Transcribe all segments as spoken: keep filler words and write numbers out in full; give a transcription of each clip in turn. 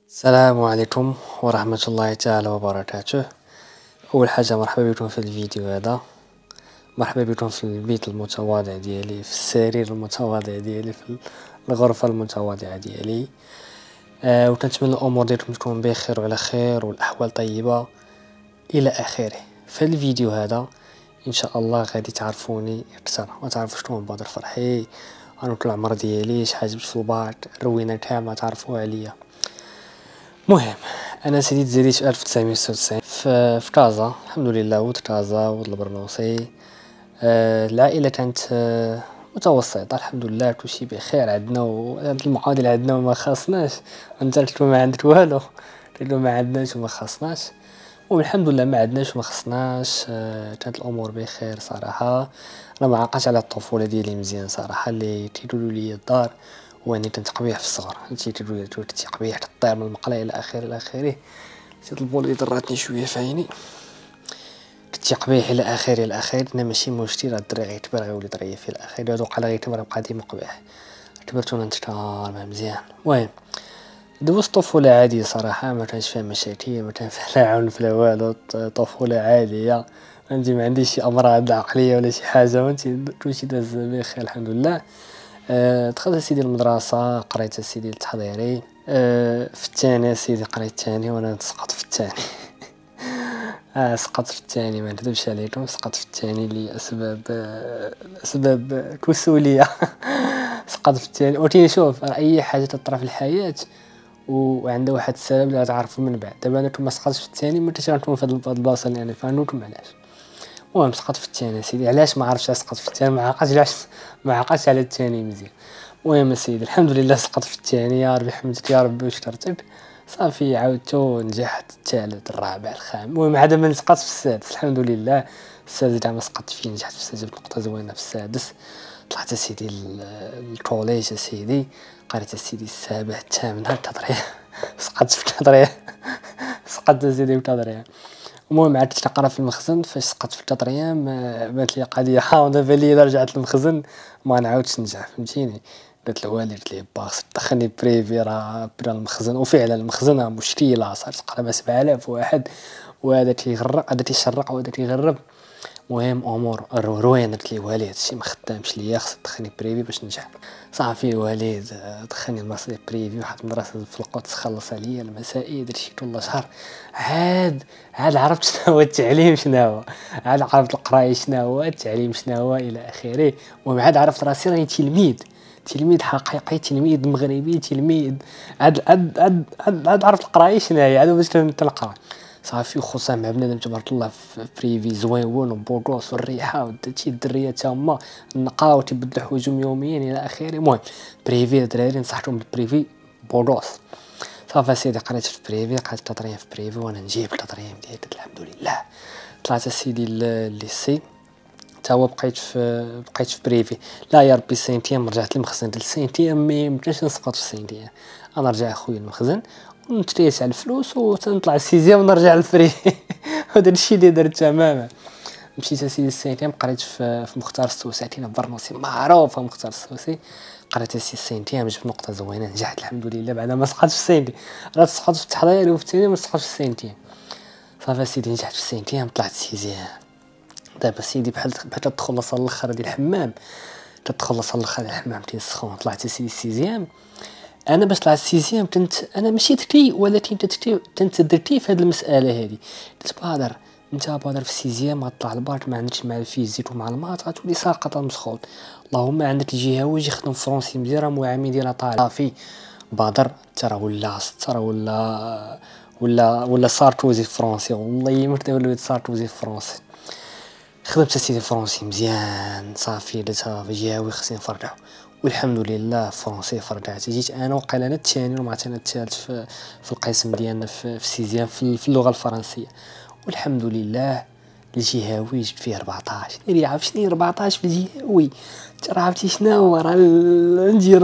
السلام عليكم ورحمة الله تعالى وبركاته. أول حاجة مرحبا بكم في الفيديو هذا، مرحبا بكم في البيت المتواضع ديالي، في السرير المتواضع ديالي، في الغرفة المتواضعة ديالي. آه وكنتمنى الأمور ديالكم تكون بخير وعلى خير والأحوال طيبة إلى آخره. في الفيديو هذا إن شاء الله غادي تعرفوني أكثر وتعرفوا شكون بدر فرحي، أنا طول العمر ديالي شحال جبت في الباك، الروينة كاملة تعرفوها عليا. مهم انا سيدي تزاديت في ألف وتسعمية وستة وتسعين في, في كازا، الحمد لله ولد كازا ولد البرنوصي. آه العائله كانت آه متوسطه الحمد لله، كلشي بخير عندنا، وهاد المعادله عندنا وما خاصناش. انت قلت له ما عندك والو، قلت له ما عندناش وما خاصناش، والحمد لله ما عندناش وما خصناش. آه كانت الامور بخير صراحه. انا ما عقلتش على الطفوله ديالي مزيان صراحه، اللي تيقولوا لي الدار واني كنت قبيح في الصغر، هادشي تيقولوا لي كنت قبيح كطير من المقله الى اخره الى اخره. نسيت البول ضراتني شويه في عيني، كنت قبيح الى اخره الى اخره. انا ماشي مشكل، هاد الدري غيكبر غيولي ظريف الى اخره، هادو قال غيكبر يبقى ديما قبيح. كبرت وانا نتكار ما مزيان. المهم دوزت طفوله عاديه صراحه، ما كانش فيها مشاكل، ما كان فيها لا عنف لا والو، طفوله عاديه. فهمتي ما عنديش شي امراض عقليه ولا شي حاجه، فهمتي كلشي داز بخير الحمد لله. أه دخلت سيدي المدرسة، قريت سيدي التحضيري. أه في الثاني سيدي قريت الثاني وانا سقطت في الثاني. اه سقطت في الثاني، ما نكذبش عليكم، سقطت في الثاني لاسباب آه اسباب كسولية. سقطت في الثاني. وتي شوف اي حاجة تطرا في الحياة وعنده واحد السبب اللي غتعرفوا من بعد. دابا انا كون سقطت في الثاني ما كنتش غنكون في هاد البلاصة اللي انا فيها، نقولكم علاش. المهم سقطت في الثاني سيدي، علاش ما عرفتش سقطت في الثاني، ما عقلتش علاش ما عقلتش على الثاني مزيان. المهم سيدي الحمد لله سقطت في الثاني، يا ربي حمدك يا ربي وشكرتك. صافي عاودتو نجحت، الثالث الرابع الخامس، المهم عاد من سقطت في السادس الحمد لله. السادس ما سقطت فيه، نجحت في السادس، جبت نقطة زوينة في السادس. طلعت سيدي الكوليج سيدي، قريت سيدي السابع الثامن التضريح. سقطت في التضريح. سقطت سيدي في التضريح. المهم عاد تنقرا في المخزن، فاش سقطت في التطريام بانت لي قضيه حامضه، بان لي الا رجعت للمخزن ما نعاودش ننجح، فهمتيني. قلت للوالد، قلت ليه با خصك دخلني بريفي، راه بلا المخزن. وفعلا المخزن مشكله، صار تقريبا سبعة آلاف واحد، وهذا تيغرق هذا تيشرق وهذا تيغرب. المهم امور روينه. قلت ليه والد هادشي ما خدامش ليا، خصك تدخلني بريفي باش ننجح. صافي الوالد دخلني المدرسه بريفي، واحد المدرسه في القدس، خلص عليا المسائل، درت كل شهر. عاد عاد عرفت شنو هو التعليم، شنو هو، عاد عرفت القرايه شنو هو، التعليم شنو هو الى اخره. المهم عاد عرفت راسي راني تلميذ، تلميذ حقيقي، تلميذ مغربي، تلميذ. عاد عاد عاد عاد, عاد عرفت القرايه شنو هي، عاد باش تنقرا. صافي وخصوصا مع بنادم تبارك الله في بريفي زويون وبوكوس والريحه وداكشي، الدريه تا هما نقاو تيبدلوا حوايجهم يوميا الى اخره. المهم بريفي الدراري نصحتهم بالبريفي بوكوس. صافي سيدي قريت في بريفي، قريت التطريام في بريفي وانا نجيب التطريام ديالي الحمد لله. طلعت سيدي الليسي تا هو بقيت في بقيت في بريفي. لا يا ربي سينتيام رجعت للمخزن ديال السينتيام، ما يمكنش نسقط في السينتيام. انا رجع خويا المخزن ونتريس على الفلوس وتنطلع السيزيام ونرجع للفري. هذا الشيء اللي درت تماما. مشيت سيدي السينتيام، قريت في في مختار السوسي، عطينا برنوسي معروف مختار السوسي. قريت سي السينتيام، جبت نقطه زوينه، نجحت الحمد لله بعد ما سقطت في السينتي. راه سقطت في التحضير وفي الثاني ما سقطتش في السينتيام. صافي سيدي نجحت في السينتيام، طلعت سيزيام. دابا سيدي بحال بحال تخلص على الاخر ديال الحمام، تتخلص على الاخر ديال الحمام تيسخون. طلعت سيدي السيزيام. انا باش طلعت السيزيام كنت انا ماشي ذكي، ولكن كنت ذكي في هذه المساله هذه. قلت بادر انت بادر في السيزيام غطلع الباك، ما عندكش مع الفيزيك ومع المات، غتولي ساقط مسخوط. اللهم عندك الجهوي يجي يخدم فرونسي مزيان، راه معامي ديالها طالع. صافي بادر ترى ولا ترى ولا ولا ولا سارتوزي فرونسي، والله ما كنت وليت سارتوزي فرونسي. خدمت سيدي فرونسي مزيان. صافي درتها في جهوي خصني نفرقعو، والحمد لله فرونسي فرقعت. جيت انا وقال انا الثاني وما انا الثالث في, في القسم ديالنا في, في سيزيام في, في اللغه الفرنسيه، والحمد لله. الجهوي جبت فيه أربعطاش. اللي عارف شنو أربعطاش في الجهوي، ترى عرفتي شنو هو، راه ندير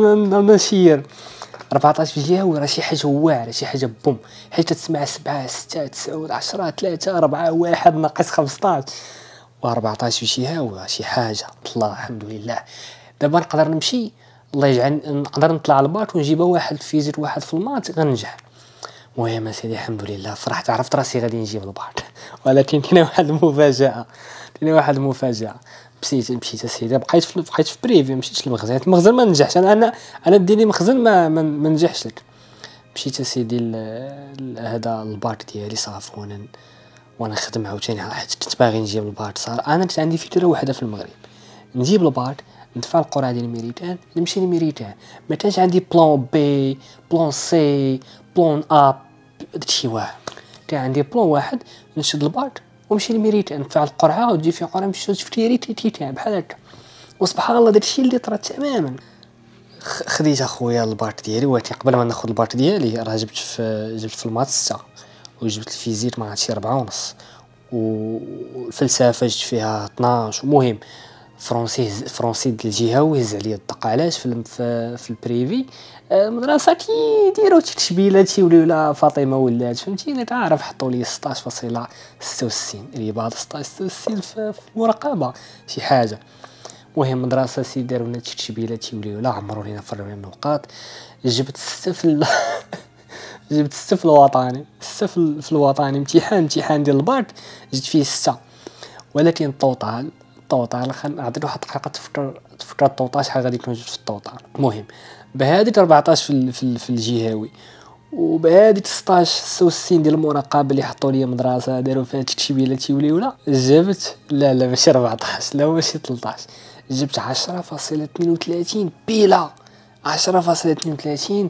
نشير أربعطاش في الجهوي، راه شي حاجه واعره، شي حاجه بوم. حيت تسمع سبعة ستة تسعة عشرة ثلاثة أربعة واحد ناقص خمسطاش وأربعطاش في الجهوي، شي حاجه الله الحمد لله. دابا نقدر نمشي الله يجعل نقدر نطلع الباط ونجيبها واحد في فيزيت واحد في المات غننجح. المهم سيدي الحمد لله فرحت، عرفت راسي غادي نجيب الباط، ولكن كاينه واحد المفاجاه، كاينه واحد المفاجاه. مشيت مشيت اسيدي بقيت في بقيت في بريفي، مشيت للمخزن، المخزن ما نجحش، انا انا انا ديني مخزن ما ما, ما نجحش لك. مشيت اسيدي هذا الباط ديالي صافي، وانا وانا خدم عاوتاني حيت كنت باغي نجيب الباط. صار انا كنت عندي فكره واحده في المغرب، نجيب الباط ندفع القرعه ديال ميريتان نمشي لميريتان، ما كانش عندي بلان بي بلان سي بلان ا داكشي واحد، كان عندي بلان واحد نشد الباط ونمشي لميريتان ندفع القرعه وتجي في قرعه نمشي شفت ريتي تيتان بحال هكا. وسبحان الله داكشي اللي طرا تماما. خديت اخويا الباط ديالي، ولكن قبل ما ناخذ الباط ديالي راه جبت في جبت في المات ستة، وجبت الفيزيك ما عرفتش ربعة ونص، والفلسفه جبت فيها اثناش. المهم فرونسي فرونسي ديال الجهه وهز عليا الدق. علاش في في البريفي المدرسه كيديروا تشبيله تيوليو لا فاطمه ولات فهمتيني، تعرف حطوا لي ستطاش فاصلة ستة وستين رباط ستطاش ستة وستين في المراقبه شي حاجه. المهم مدرسه سي داروا لنا تشبيله تيوليو لا عمروا لينا فروا لنا النقاط. جبت ستة في جبت ستة في الوطني، ستة في الوطني امتحان امتحان ديال الباط جبت فيه ستة، ولكن الطوطال الطوطال خل عطيت واحد الدقيقه تفكر تفكر الطوطال شحال غادي يكون في الطوطال. المهم بهادي أربعطاش في في, في الجهوي، وبهادي ستطاش ستة وستين ديال المراقبه اللي حطوا لي مدرسه داروا فيها تشبيله تيولي ولا جبت لا لا ماشي أربعطاش لا ماشي ثلاثطاش، جبت عشرة فاصلة اثنين وثلاثين بيلا عشرة فاصلة اثنين وثلاثين،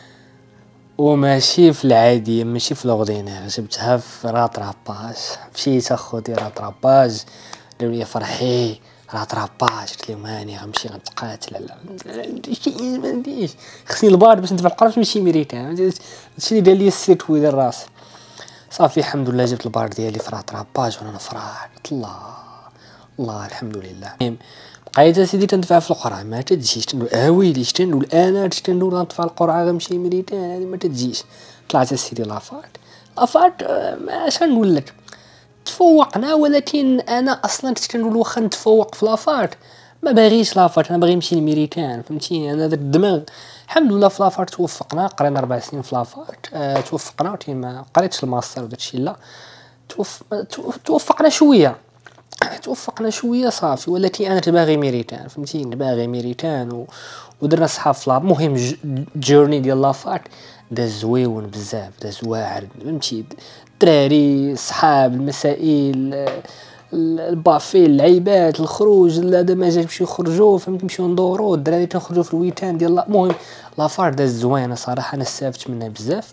وماشي في العادية ماشي في لوغدينير، جبتها في راتراباج. مشيت اخوتي راتراباج قالوا لي فرحي راتراباج، قلت لهم هاني غنمشي غنتقاتل لا ما نديش خصني البار باش ندفع القرار باش نمشي ميريتان، هادشي اللي دار لي السير تويدر راسي. صافي الحمد لله جبت البار ديالي في راتراباج وانا نفرح الله الله الحمد لله. بقيت اسيدي تندفع في القرعه ما تجيش، تنقول اه ويلي تنقول انا تنقول غندفع القرعه غنمشي ميريتان هذه ما تجيش. طلعت اسيدي لافاط لافاط ما اش نقول لك تفوقنا، ولكن انا اصلا كنت كنقول واخا نتفوق في لافاط ما باغيش لافاط، انا باغي نمشي لميريتان فهمتيني. انا داك الدماغ الحمد لله في لافاط توفقنا، قرينا اربع سنين في لافاط أه توفقنا، ما قريتش الماستر وداكشي لا توف... توفقنا شويه توفقنا شويه صافي، ولكن انا تباغي ميريتان فهمتيني باغي ميريتان و... ودرنا صحاب في لاب. المهم ج... جورني ديال لافاط داز زويون بزاف داز واعر فهمتي، الدراري صحاب المسائل البافي اللعيبات الخروج هذا ما جاش نمشيو نخرجوا فهمت نمشيو ندورو الدراري تنخرجوا في الويتان ديال المهم لافاط داز زوينه صراحه، انا استفدت منها بزاف،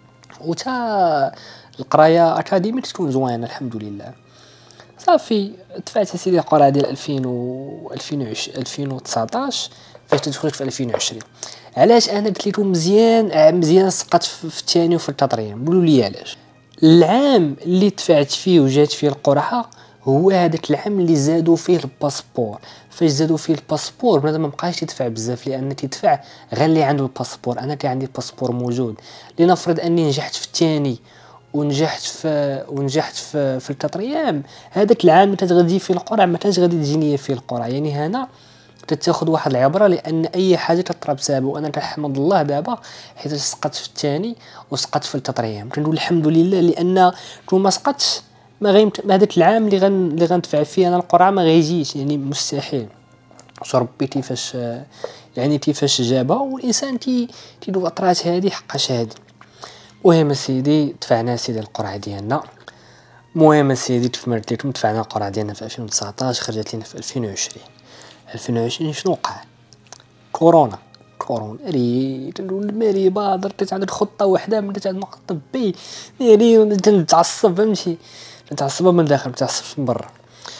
وتا القرايه اكاديميك تكون زوينه الحمد لله. صافي دفعت سيدي القرعه ديال ألفين و ألفين وتسعطاش فاش تدخلك في ألفين وعشرين. علاش انا قلت لكم مزيان مزيان سقطت في الثاني وفي التطريم؟ قولوا لي علاش. العام اللي دفعت فيه وجات فيه القرعه هو هذاك العام اللي زادوا فيه الباسبور. فاش زادوا فيه الباسبور بنادم ما بقاش يدفع بزاف، لان تيدفع غير اللي عنده الباسبور. انا كان عندي الباسبور موجود، لنفرض اني نجحت في الثاني ونجحت في ونجحت في في الكاتريام، هذاك العام اللي تتغدي فيه القرعه ما تاش غادي تجيني فيه القرعه. يعني هنا تتاخذ واحد العبره، لان اي حاجه تطرا بسبب، وانا كنحمد الله دابا حيت سقطت في الثاني وسقطت في الكاتريام كنقول الحمد لله، لان كون ما سقطتش ما غيمت هذاك العام اللي غن اللي غندفع فيه انا القرعه ما غيجيش، يعني مستحيل. ربي كيفاش يعني كيفاش جابها، والانسان تي تيدوز اطرات هذه حقاش هذه. المهم سيدي دفعنا سيدي القرعه ديالنا. المهم سيدي تفمرت لكم دفعنا القرعه ديالنا في ألفين وتسعطاش، خرجت لنا في ألفين وعشرين. ألفين وعشرين شنو وقع؟ كورونا كورونا ري تنقول ماري بادر تتعدد خطه واحده من تاع المخطط بي ناري تنتعصب فهمتي، تنتعصب من داخل تنتعصب من برا.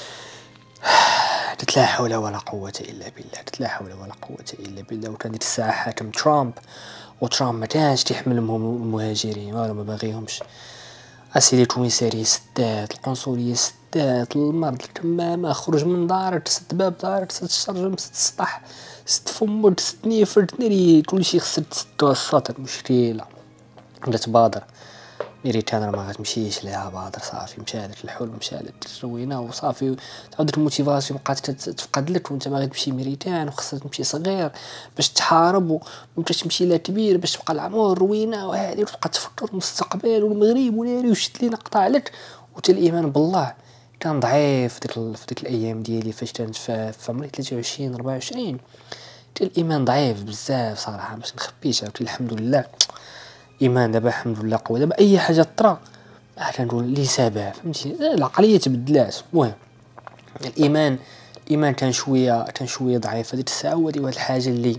لا حول ولا قوه الا بالله، لا حول ولا قوه الا بالله. وكان ديك الساعه حاكم ترامب، وترامب ما كانش تيحملهم المهاجرين والو ما باغيهمش. اسيدي الكوميساريه سدات، القنصليه سدات، المرض الكمامه خرج من دارك سد باب دارك سد الشرجم سد السطح سد فمك سد نيفرت ناري كلشي خصك تسدو السطر مشكله ولا تبادر. ميريتان راه ما غتمشيش ليها بادر صافي مشات الحلم مشات الروينه وصافي تعاود الموتيفاسيون بقات تفقد لك وانت باغي تمشي ميريتان وخصك تمشي صغير باش تحارب ومتى تمشي لا كبير باش تبقى العمر روينه وهذه وتبقى تفكر المستقبل والمغرب وناري وشت لينا قطع لك وتا الايمان بالله كان ضعيف في ديك في ديك الايام ديالي فاش كانت في عمري ثلاثة وعشرين أربعة وعشرين تا الايمان ضعيف بزاف صراحه باش نخبيش عاوتاني الحمد لله ايمان دابا الحمد لله قوي دابا اي حاجه طرا راه كنقول لي سبب فهمتي العقليه تبدلات. المهم الايمان الايمان كان شويه كان شويه ضعيف هذيك الساعه وهذه واحد الحاجه اللي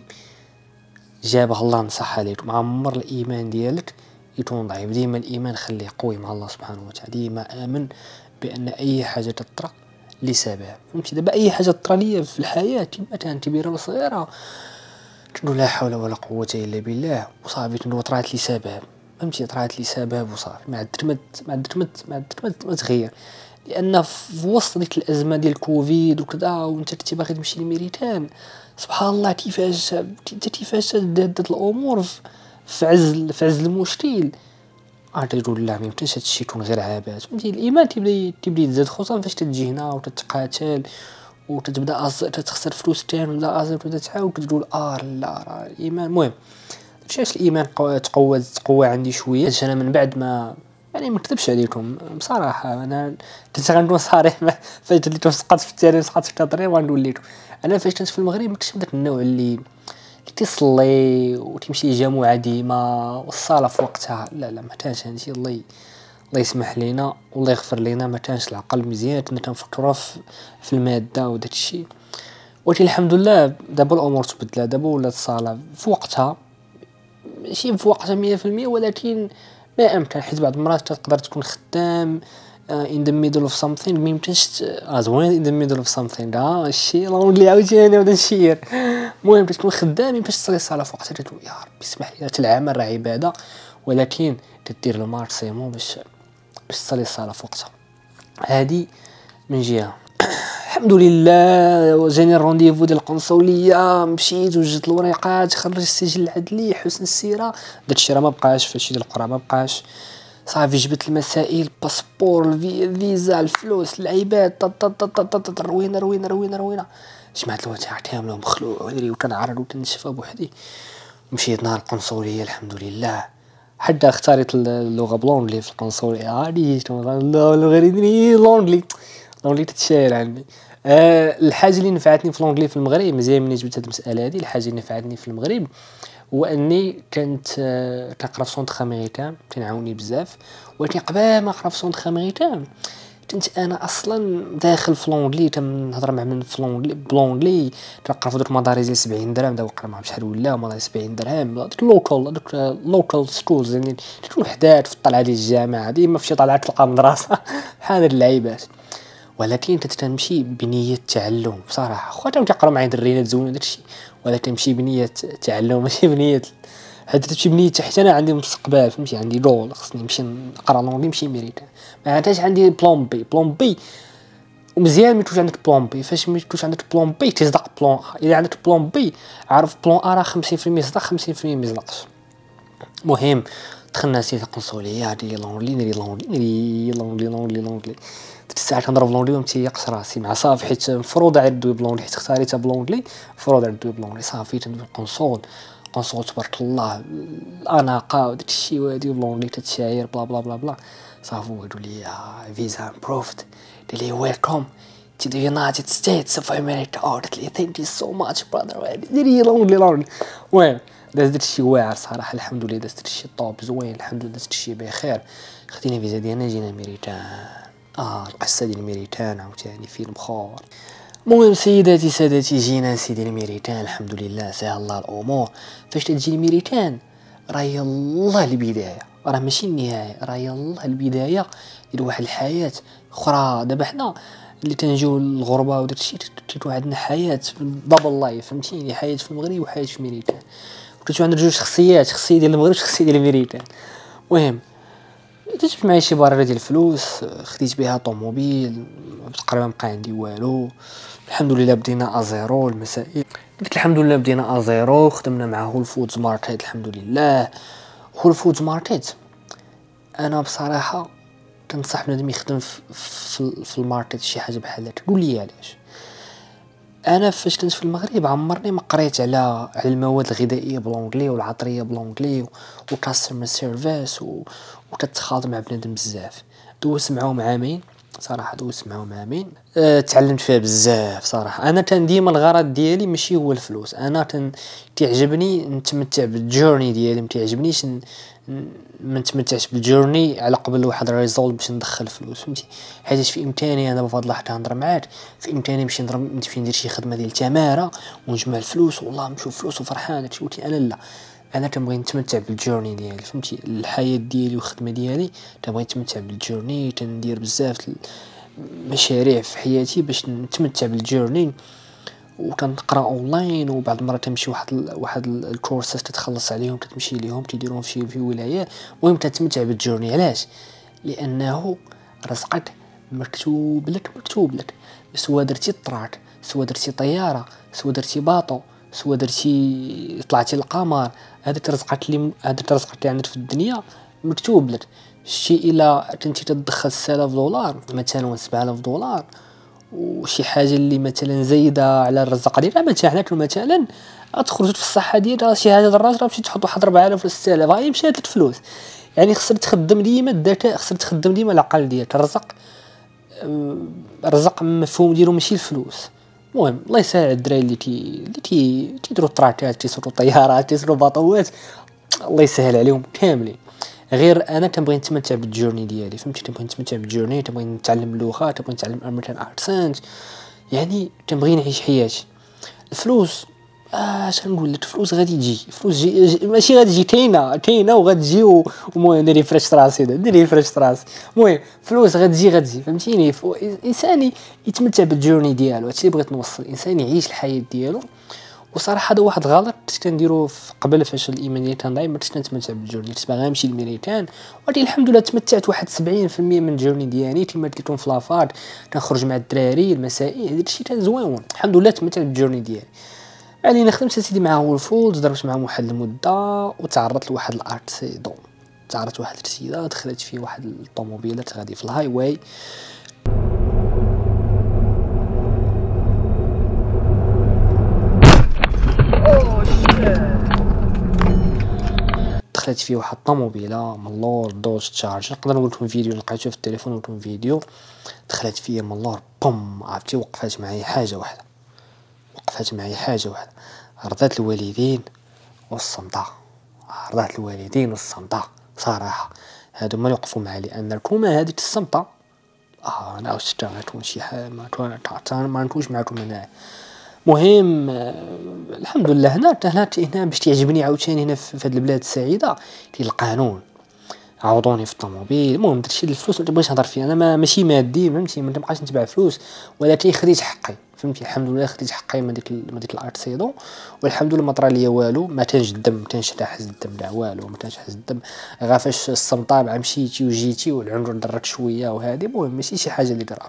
جابها الله نصح عليكم مع عمر الايمان ديالك يكون ضعيف. ديما الايمان خليه قوي مع الله سبحانه وتعالى ديما امن بان اي حاجه تطرا لسبب فهمتي. دابا اي حاجه طرا ليا في الحياه كما كانت كبيره ولا صغيره كنقول لا حول ولا قوه الا بالله وصافي كنقول طرات لي سبب فهمتي طرات لي سبب وصافي ما عاد ما عاد ما عاد ما تغير. لان في وسط ديك الازمه ديال الكوفيد وكذا وانت كنتي باغي تمشي لميريتان سبحان الله كيفاش انت كيفاش تداد الامور في عز في عز المشكل عاد تقول لا ما يمكنش هادشي يكون غير عابات فهمتي. الايمان تيبدا تيبدا يتزاد خصوصا فاش تجي هنا وتتقاتل وتتبدا تخسر فلوس تاني ولا ازر وتبدا تعاود كتقول اه لا راه الايمان. المهم شاش الايمان تقوى تقوى عندي شويه انا من بعد ما يعني ما نكذبش عليكم بصراحه انا كنت غنكون صريح فاش اللي سقطت في التاريخ سقطت في التطريق وغنقول لكم انا فاش كنت في المغرب ما كنتش من داك النوع اللي اللي تيصلي وتمشي جمعه ديما والصلاه في وقتها لا لا ما كانش هادشي. الله الله يسمح لينا والله يغفر لينا ما كانش العقل مزيان كنا كنفكروا في في الماده وداك الشيء. ولكن الحمد لله دابا الامور تبدلات دابا ولات الصلاه في وقتها ماشي في وقتها مية في المية ولكن ما امكن حيت بعض المرات تقدر تكون خدام in the middle of something ما يمكنش زوين in the middle of something ها الشيء راه اللي عاوتاني بدا نشير. المهم تكون خدام ما يمكنش تصلي الصلاه في وقتها تقول يا ربي اسمح لي العمل راه عباده ولكن تدير المارسيمون باش باش تصلي الصلاه في وقتها. هذه من جهه الحمد لله جاني الرونديفو ديال القنصليه مشيت وجدت الوريقات خرجت السجل العدلي حسن السيره داكشي راه ما بقاش فهادشي ديال القرى ما بقاش صافي جبت المسائل الباسبور الفيزا الفلوس العيبات روينه روينه روينه روينه جمعت الوثائق كامله مخلوع ودري وكنعرض وكنشفى بوحدي مشيت نهار القنصليه الحمد لله حتى اختاريت اللغه بلونجلي في القنصليه عادي لونجلي لونجلي لونجلي تتشاير عندي. أه الحاجه اللي نفعتني في لونجلي في المغرب مزيان ملي جبت هاد المساله هذه الحاجه اللي نفعتني في المغرب هو اني كنت أه كنقرا في سونطر امريكان كينعاوني بزاف. ولكن قبل ما نقرا في سونطر امريكان كنت انا اصلا داخل في لونجلي تنهضر مع من في لونجلي بلونجلي كنقرا في دوك المدارس ديال سبعين درهم دابا نقرا معهم شحال ولا مدارس سبعين درهم دوك لوكال دوك لوكال سكولز يعني تكون وحدات في الطلعه ديال الجامعه ديما في شي طلعه تلقى مدرسه بحال هاد اللعيبات. ولكن كنت تنمشي بنيه التعلم بصراحه خواتهم كيقراو معايا درينات زوينه داكشي ولكن تمشي بنيه تعلم ماشي بنيه حيت تمشي بنيه حتى انا عندي مستقبل فهمتي عندي جول خصني نمشي نقرا لونجلي نمشي ميريكان ما عندهاش عندي بلان بي بلان بي ومزيان ملي تكون عندك بلان بي فاش ملي تكون عندك بلان بي تصدق بلان الا عندك بلان بي عارف بلان ا راه خمسين في المية صدق خمسين في المية ما يصدقش. المهم دخلنا سيت القنصليه هادي لونجلي نري لونجلي لونجلي لونجلي لونجلي ديك الساعه كنضرب لونجلي ومتيقش راسي مع صافي حيت مفروض على الدوي بلونجلي حيت اختاريتها بلونجلي مفروض على الدوي بلونجلي صافي تندوي القنصول القنصول تبارك الله الاناقه وداك الشيء وهادي بلونجلي تتشاير بلا بلا بلا بلا صافي قالوا لي فيزا امبروفد قال لي ويلكم to the United States of America oh قلت لي thank you so much brother ديري لونجلي لونجلي. المهم داز داكشي واعر صراحه الحمد لله داز داكشي طوب زوين الحمد لله داز داكشي بخير خدينا فيزا ديالنا جينا ميريتان اه القصه ديال ميريتان عاوتاني فيلم خور. المهم سيداتي سادتي جينا سيدي الميريتان الحمد لله سهل الله الامور. فاش تجي الميريتان راه يلاه البدايه راه ماشي النهايه راه يلاه البدايه ديال واحد الحياه اخرى. دابا حنا اللي تنجيو الغربه وداك الشيء تكون عندنا حياه دبل لايف فهمتيني حياه في المغرب وحياه في ميريتان كنت عندنا جوج شخصيات شخصيه ديال المغرب وشخصيه ديال ميريتان. المهم جبت معايا شي بارره ديال الفلوس خديت بها طوموبيل تقريبا بقى عندي والو الحمد لله بدينا ازيرو المسائل قلت الحمد لله بدينا ازيرو خدمنا مع هول فودز ماركت الحمد لله. هول فودز ماركت انا بصراحه كنصح بنادم يخدم في في, في الماركت شي حاجه بحال هكا. قول لي علاش؟ انا فاش كنت في المغرب عمرني ما قريت على على المواد الغذائيه بالونجلي والعطريه بالونجلي وكاستمر سيرفيس وكتخاطب مع بنادم بزاف. دوزت معاهم عامين صراحه، دوزت معاهم عامين أه تعلمت فيها بزاف صراحه. انا كان ديما الغرض ديالي ماشي هو الفلوس، انا كان تعجبني نتمتع بالجورني ديالي، ما تعجبنيش ما نتمتعش بالجورني على قبل واحد الريزولت باش ندخل فلوس، فهمتي؟ حيت في امكاني انا بفضل الله حتى نهضر معاك، في امكاني نمشي نضرب نمشي ندير شي خدمه ديال تماره ونجمع الفلوس والله نشوف فلوس وفرحان هادشي. ولكن انا لا، انا كنبغي نتمتع بالجورني ديالي، فهمتي؟ الحياه ديالي والخدمه ديالي كنبغي نتمتع بالجورني، كندير بزاف مشاريع في حياتي باش نتمتع بالجورني، وكنقرا اونلاين وبعض المرات تمشي واحد ال واحد الكورسات تتخلص عليهم كتمشي ليهم تيديروهم في شي في ولايه. المهم تتمتع بالجورني. علاش؟ لانه رزقك مكتوب لك مكتوب لك، سوا درتي الطراك، سوا درتي طياره، سوا درتي باطو، سوا درتي طلعتي للقمر، هذاك رزقك اللي هذاك رزقك اللي عندك في الدنيا مكتوب لك. الشيء الا كنتي تدخل ستة آلاف دولار مثلا سبعة آلاف دولار وشي حاجه اللي مثلا زايده على الرزق ديالها، مثلا مثلا غتخرج في الصحه ديالها شي حاجه دراج راه مشيت تحط واحد أربعة آلاف ولا ستة آلاف غادي مشات لك فلوس. يعني خصك تخدم ديما الذكاء، خصك تخدم ديما العقل ديالك. الرزق الرزق مفهوم ديالو ماشي الفلوس. المهم الله يسهل على الدراري اللي تي اللي تي تيديروا التراكات، تيسوقوا طيارات، تيسوقوا باطوات، الله يسهل عليهم كاملين. غير انا كنبغي نتمتع بالجورني ديالي، فهمتي؟ كنبغي نتمتع بالجورني، كنبغي نتعلم اللغه، كنبغي نتعلم امريكان اكسنت، يعني كنبغي نعيش حياتي. الفلوس اش نقول لك، الفلوس غادي تجي، الفلوس جي, جي ماشي غادي تجي كاينه كاينه وغتجي. المهم ندير فريش راسي ندير فريش راسي المهم فلوس غتجي غتجي فهمتيني. الانسان يتمتع بالجورني ديالو، هادشي اللي بغيت نوصل. الانسان يعيش الحياه ديالو. وصراحه هذا واحد غلط كنت كنديرو قبل فاش الايمانيه كنضيع، ما كنتش كنتمتع بالجورني، كنت باغي نمشي للميريكان. ولكن الحمد لله تمتعت واحد سبعين في المية من الجورني ديالي كما قلت لكم في لافاك. كنخرج مع الدراري المسائي، هذا الشيء كان زوين الحمد لله، تمتعت بالجورني ديالي. يعني خدمت سيدي مع هو الفولز، ضربت معهم واحد المده وتعرضت لواحد الارتسيدون. تعرضت واحد السيده دخلت فيه واحد الطوموبيلات غادي في الهاي واي، دخلت فيه واحد الطوموبيله من اللور دوج تشارج. نقدر نقول لكم فيديو لقيته في التليفون، نقول لكم فيديو. دخلت فيه من اللور بوم، عرفتي؟ وقفات معايا حاجه واحده، وقفات معايا حاجه واحده رضات الوالدين والصمتة. رضات الوالدين والصمتة صراحه، هادو ما يوقفوا معايا. لان الكومه هذيك الصمتة اه انا واش غتكون شي حاجه ما ما نكونش معكم هنا. مهم الحمد لله هنا هنا هنا باش تعجبني عاوتاني هنا في هاد البلاد السعيده ديال القانون. عوضوني في الطوموبيل. المهم داكشي الفلوس ما تبغيش نهضر فيه، انا ما ماشي مادي فهمتي، ما نبقاش نتبع فلوس، ولكن خديت حقي فهمتي. الحمد لله خديت حقي من ديك من ديك الارتسيدون، والحمد لله ما طرا ليا والو. ما تنج الدم، ما تنش حز الدم لا والو، ما تنش حز الدم. غا فاش الصمطه مشيتي وجيتي والعنق درك شويه وهذه، المهم ماشي شي حاجه اللي كراف.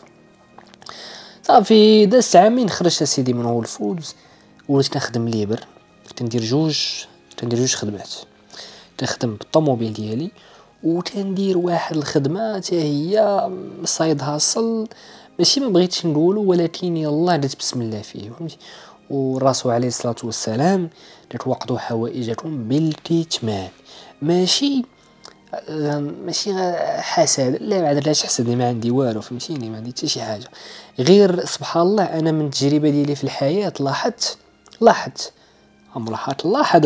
صافي دازت عامين خرجت سيدي من هول فودز، وليت كنخدم ليبر. كندير جوج كندير جوج خدمات، كنخدم بالطوموبيل ديالي وتندير واحد الخدمه حتى هي صايد هاصل، ماشي ما بغيتش نقولوا ولكن يلا درت بسم الله فيه فهمتي. والرسول عليه الصلاه والسلام تتوقدوا حوائجكم بالكتمان، ماشي ماشي حسد لا، ما علاش حسدني، ما عندي والو فهمتيني، ما عندي حتى شي حاجه. غير سبحان الله انا من التجربه ديالي في الحياه لاحظت لاحظت ملاحظت لاحظ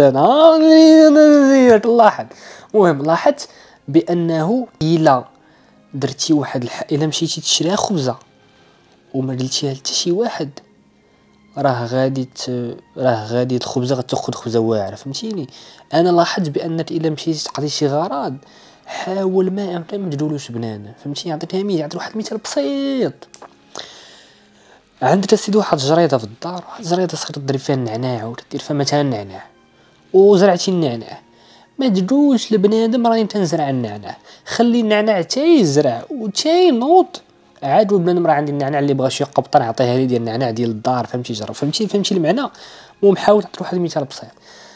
انا لاحظ المهم لاحظت بانه الا درتي واحد الح... الا مشيتي تشري خبزه وما قلتيها حتى شي واحد، راه غادي ت... راه غادي الخبزه غتاخذ خبزه واعره فهمتيني. انا لاحظت بانك الا مشيتي تقضي شي غرض حاول ما امكن ما تدولوش بنانه فهمتي. عطيتها مية عطيت واحد المثال بسيط. عندك سيدي واحد الجريده في الدار، واحد الجريده صغيره تضرب فيها النعناع وتدير فيها مثلا النعناع، وزرعتي النعناع، ما تقولش لبنادم راني تنزرع النعناع، خلي النعناع حتى يزرع وحتى ينوض عاد بنادم راه عندي النعناع اللي بغا شي قبطه نعطيها ليه ديال النعناع ديال الدار فهمتي. جرب فهمتي فهمتي المعنى. المهم حاول تعطي واحد المثال بسيط.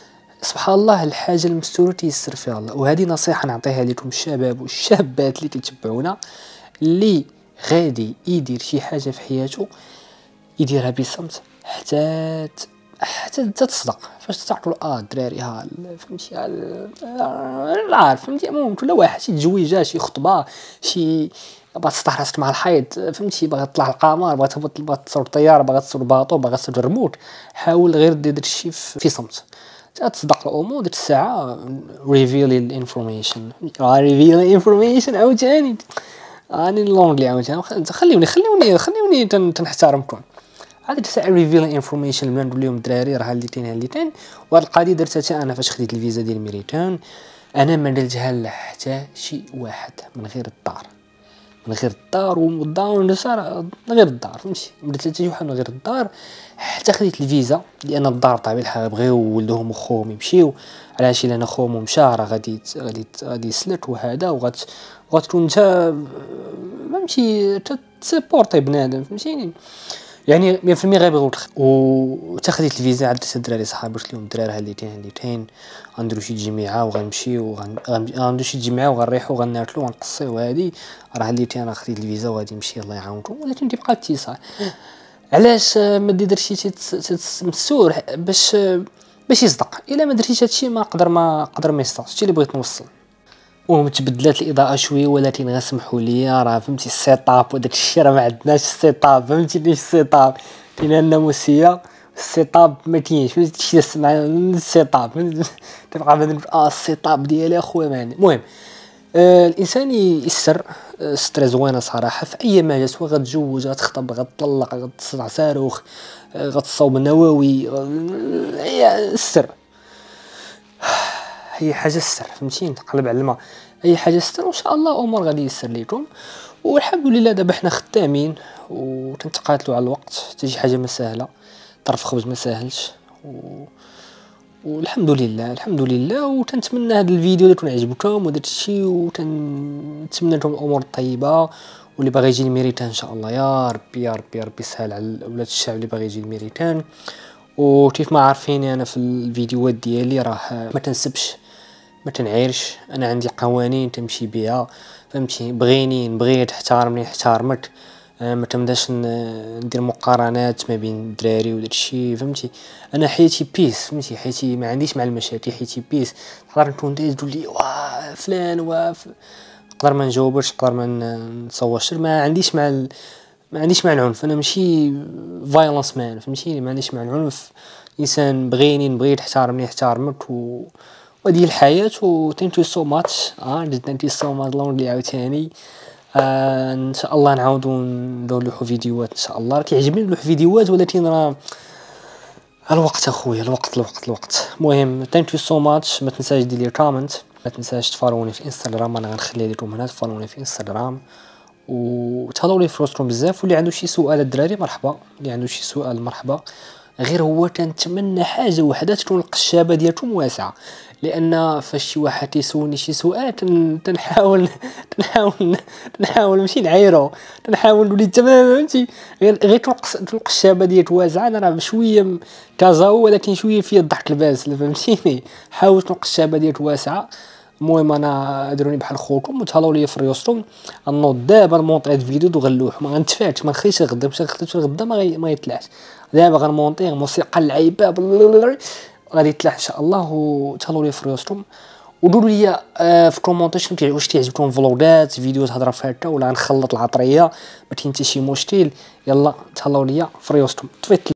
سبحان الله الحاجه المستوره تيسر فيها الله. وهذه نصيحه نعطيها لكم الشباب والشابات اللي كيتبعونا، اللي غادي يدير شي حاجه في حياته يديرها بصمت حتى حتى تصدق. فاش تعطوا اه الدراري ها فهمتي لا عارف فهمتي، المهم ولا واحد شي تزويجه شي خطبه شي باغا تسطح راسك مع الحيط فهمتي، باغا تطلع القمر، باغا تهبط، باغا تصور طياره، باغا تصور باطو، باغا تصور الريموت، حاول غير دير داكشي في صمت تصدق الامور. ديك الساعه ريفيل الانفورميشن ريفيل الانفورميشن عاوتاني اني لونغلي عاوتاني خليوني خليوني خليوني تنحترمكم. عاد ديك الساعه ريفيل الانفورميشن اللي نقول لهم الدراري راه الليتين الليتين. وهاد القضيه درتها حتى انا فاش خديت الفيزا ديال ميريتان، انا ما درتها لا حتى شي واحد من غير الدار، من غير الدار والدار والنسار من غير الدار فهمتي، ما درت حتى شي واحد من غير الدار حتى خديت الفيزا. لان الدار طبيعي الحال بغيو ولدهم وخوهم يمشيو، علاش الا انا خوهم مشى راه غادي غادي غادي يسلك وهذا، وغت غتكون انت فهمتي تسيبورتي بنادم فهمتيني، يعني مية في المية غيبغيو. و خديت الفيزا عاد درت الدراري صحابي قلت لهم الدراري ها الليتين الليتين غنديرو شي تجميعه وغنمشيو غنديرو شي تجميعه وغنريحو وغناكلو وغنقصيو هادي راه الليتين انا خديت الفيزا وغادي نمشي الله يعاونكم. ولكن تيبقى اتصال علاش ما درتي شي مسور باش باش يصدق. الا ما درتيش هادشي ما قدر ما قدر ما يصدقش. هادشي اللي بغيت نوصل. وتبدلات الاضاءه شويه ولكن غسمحوا لي راه فهمتي السيطاب وداك الشيء راه ما عندناش السيطاب فهمتي ليش السيطاب كاين عندنا موسيه السيطاب ما كاينش فهمتي شي تسمع السيطاب تبقى بعدا اه السيطاب ديالي اخويا ما عندي. المهم آه الانسان يسر آه ستري زوينه صراحه في اي مجال، سواء غتزوج غتخطب غتطلق غتصنع صاروخ آه غتصاوب نووي هي السر، هي حاجه السر فهمتيني تقلب على الماء اي حاجه السر وان شاء الله امور غادي يسر لكم. والحمد لله دابا حنا خدامين وتنتقاتلوا على الوقت، حتى شي حاجه ما سهله، طرف خبز ما ساهلش و... والحمد لله الحمد لله. وتنتمنى هذا الفيديو يكون عجبكم وداك الشيء، وتنتمنى لكم الامور الطيبه. واللي باغي يجي لميريتان ان شاء الله يا ربي يا ربي يا ربي يسهل على ولاد الشعب اللي باغي يجي لميريتان. وكيف ما عارفين انا في الفيديوهات ديالي راه ما تنسبش ما تنعيرش، انا عندي قوانين تمشي بها فهمتي، بغيني نبغي تحترمني نحترمك، ما تمداش ندير مقارنات ما بين الدراري وداكشي فهمتي. انا حياتي بيس فهمتي، حياتي ما عنديش مع المشاكل، حياتي بيس. تقدر نكون تقول لي واه فلان واه نقدر ما نجاوبش نقدر ما نصورش، ما عنديش مع ال... ما عنديش مع العنف، انا ماشي فايلنس مان فهمتيني، ما عنديش مع العنف. انسان بغيني نبغي تحترمني نحترمك و ودي الحياه. و ثانك يو سو ماتش اه ثانك يو سو ماتش لونلي عاوتاني. آه ان شاء الله نعاودو نلوحو فيديوهات ان شاء الله. كيعجبني نلوح فيديوهات ولكن راه الوقت اخويا الوقت الوقت الوقت. المهم ثانك يو سو ماتش. ما تنساش دير لي كومنت، ما تنساش تفولوني في انستغرام، انا غنخليها لكم هنا تفولوني في انستغرام وتهضروا لي في راسكم بزاف. واللي عنده شي سؤال الدراري مرحبا، اللي عنده شي سؤال مرحبا. غير هو كنتمنى حاجه وحده تكون القشابه ديالكم واسعه، لان فاش شي واحد تيسولني شي سؤال تنحاول تنحاول تنحاول ماشي نعايرو، تنحاول نولي تمام فهمتي. غير غير القشابه ديالك واسعه، انا راه بشويه كازاو ولكن شويه فيا الضحك الباس فهمتيني. حاول تكون القشابه ديالك واسعه. المهم انا ديروني بحال خوكم وتهلاو لي في ريوستكم. نوض دابا نمونطي هاد الفيديو وغنلوح، ما غنتفاتش ما نخليش غدا، باش خديت غدا ما, غي... ما يطلعش. دابا غنمونطيه موسيقى اللعيبه غادي يطلع ان شاء الله. وتهلاو لي في ريوستكم وقولوا لي آه في كومونتير واش تيعجبكم فلوغات فيديوهات هضره في هكا ولا نخلط العطريه، ما كاين حتى شي مشكل. يلا تهلاو لي في ريوستكم.